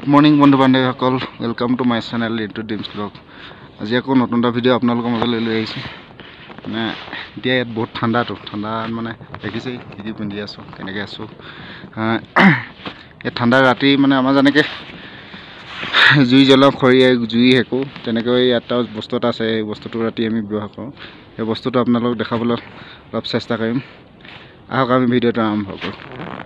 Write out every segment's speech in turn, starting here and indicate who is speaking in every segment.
Speaker 1: Morning বন্ধু বান্ধৱীসকল welcome to my channel Rintu dreams blog. আজি আকৌ নতুন এটা ভিডিঅ' আপোনালোকৰ মাজলৈ লৈ আহিছোঁ। মানে এতিয়া ইয়াত বহুত ঠাণ্ডা মানে দেখিছেই কি পিন্ধি আছোঁ কেনেকৈ আছোঁ। এই ঠাণ্ডা ৰাতি মানে আমাৰ যেনেকৈ জুই জ্বলাওঁ খৰিয়াই জুই সেকোঁ তেনেকৈ ইয়াত বস্তু এটা আছে। এই বস্তুটো ৰাতি আমি ব্যৱহাৰ কৰোঁ। এই বস্তুটো আপোনালোকক দেখাবলৈ অলপ চেষ্টা কৰিম। আহক আমি ভিডিঅ'টো আৰম্ভ কৰোঁ।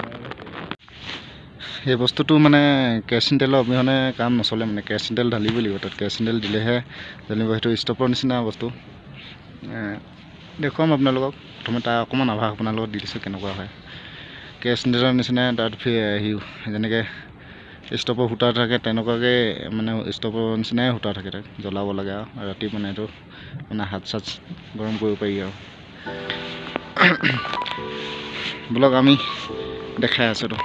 Speaker 1: এই বস্তুটো মানে কেৰাচিন তেলৰ অবিহনে কাম নচলে। মানে কেৰাচিন তেল ঢালিবই লাগিব, তাত কেৰাচিন তেল দিলেহে জ্বলিব। সেইটো ষ্ট'ভৰ নিচিনা বস্তু দেখুৱাম আপোনালোকক। প্ৰথমে তাৰ অকণমান আভাস আপোনালোকক দি দিছোঁ কেনেকুৱা হয়। কেৰাচিন তেলৰ নিচিনা তাত যেনেকৈ ষ্ট'ভৰ সূতা থাকে তেনেকুৱাকৈ মানে ষ্ট'ভৰ নিচিনাই সূতা থাকে, তাত জ্বলাব লাগে আৰু ৰাতি মানে এইটো মানে হাত চাত গৰম কৰিব পাৰি আৰু। বলক আমি দেখাই আছোঁতো।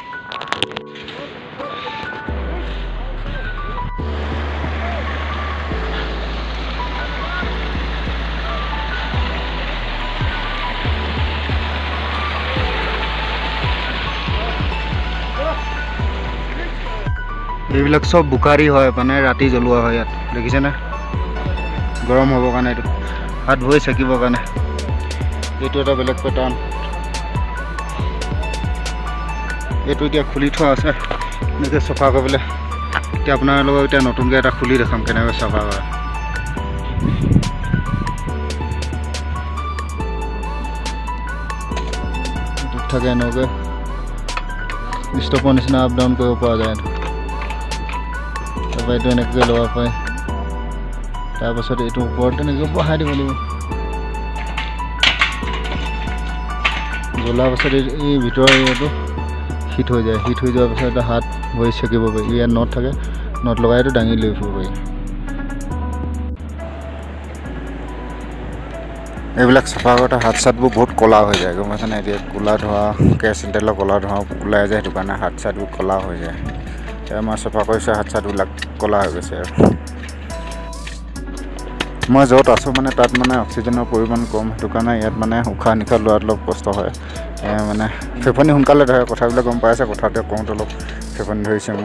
Speaker 1: এইবিলাক সব বুখাৰি হয়, মানে ৰাতি জ্বলোৱা হয়। ইয়াত দেখিছেনে গৰম হ'বৰ কাৰণে, এইটো হাত ভৰি চেকিবৰ কাৰণে। এইটো এটা বেলেগ পেটাৰ্ণ। এইটো এতিয়া খুলি থোৱা আছে এনেকৈ চফা কৰিবলৈ। এতিয়া আপোনালোকক এতিয়া নতুনকৈ এটা খুলি দেখাম কেনেকৈ চফা কৰে। এইটোত থাকে এনেকৈ ষ্ট'ভৰ নিচিনা আপ ডাউন কৰিব পৰা যায়। তাৰপৰা এইটো এনেকৈ ল'ব পাৰে। তাৰপাছত এইটো ওপৰত তেনেকৈ বহাই দিব লাগিব। জ্বলাৰ পাছত এই ভিতৰৰ এইটো হিট হৈ যায়। হিট হৈ যোৱাৰ পাছত এটা হাত ভৰি চেকিব পাৰি। ইয়াত নট থাকে, নট লগাই এইটো দাঙি লৈ ফুৰিব পাৰি। এইবিলাক চাফা কৰোঁতে হাত চাতবোৰ বহুত ক'লা হৈ যায়, গম পাইছেনে। এতিয়া ক'লা ধোৱা কেৰাচিন তেলৰ ক'লা ধোৱা ওলাই যায়, সেইটো কাৰণে হাত চাতবোৰ ক'লা হৈ যায়। আমাৰ চাফা কৰিছে হাত চাতবিলাক ক'লা হৈ গৈছে আৰু। মই য'ত আছোঁ মানে তাত মানে অক্সিজেনৰ পৰিমাণ কম, সেইটো কাৰণে ইয়াত মানে উশাহ নিশাহ লোৱাত অলপ কষ্ট হয়। মানে ফেফনি সোনকালে ধৰে। কথাবিলাক গম পাইছে, কথাটো কওঁতে অলপ ফেফনি ধৰিছে মোক।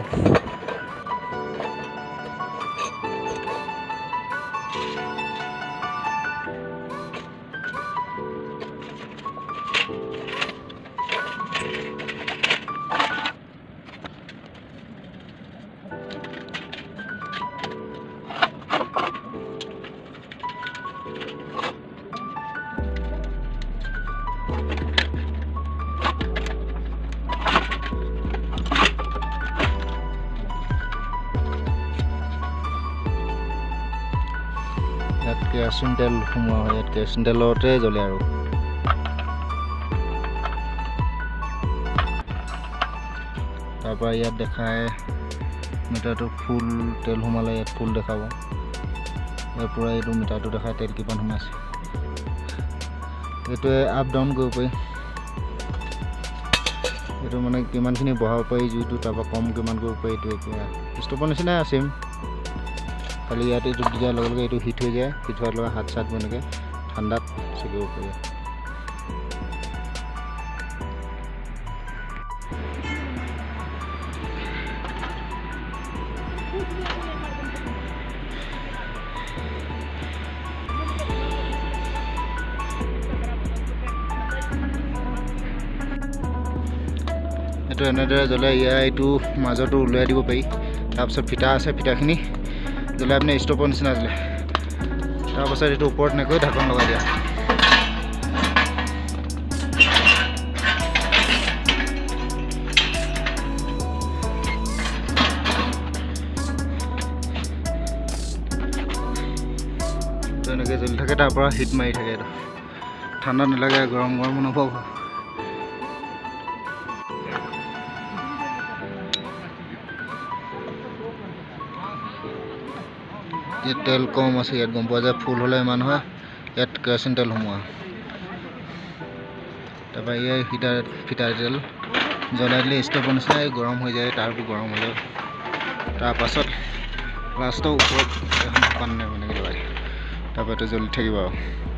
Speaker 1: ইয়াত কেৰাচিন তেল সোমোৱা হয়, ইয়াত কেৰাচিন তেলতে জ্বলে আৰু। তাৰপৰা ইয়াত দেখায় মিটাৰটো ফুল তেল সোমালে ইয়াত ফুল দেখাব। ইয়াৰ পৰা এইটো মিটাৰটো দেখায় তেল কিমান সোমাইছে। এইটোৱে আপ ডাউন কৰিব পাৰি। এইটো মানে কিমানখিনি বঢ়াব পাৰি জুইটো, তাৰপৰা কম কিমান কৰিব পাৰি। এইটো এতিয়া ষ্ট'ভৰ নিচিনাই আছে, খালি ইয়াত এইটো দিয়াৰ লগে লগে এইটো হিট হৈ যায়। হিট হোৱাৰ লগে হাত চাত এনেকৈ ঠাণ্ডাত চেকিব পাৰি। এইটো এনেদৰে জ্বলাই এইটো মাজতো উলিয়াই দিব পাৰি। তাৰপিছত ফিটা আছে, ফিটাখিনি জ্বলাই আপুনি ষ্ট'ভৰ নিচিনা জ্বলে। তাৰপাছত এইটো ওপৰত এনেকৈ ঢাকন লগাই দিয়া। তো এনেকৈ জ্বলি থাকে, তাৰপৰা হিট মাৰি থাকে। এইটো ঠাণ্ডা নালাগে, গৰম গৰম অনুভৱ হয়। ইয়াত তেল কম আছে, ইয়াত গম পোৱা যায়। ফুল হ'লে ইমান হয়। ইয়াত কেৰাচিন তেল সোমোৱা। তাৰপৰা এই ফিটা তেল জ্বলাই দিলে ষ্ট'ভৰ নিচিনাই গৰম হৈ যায়। তাৰবোৰ গৰম হৈ যায়। তাৰপাছত লাষ্টৰ ওপৰত এখন ঢাকন এনেকৈ লগাই তাৰপৰা এইটো জ্বলি থাকিব আৰু।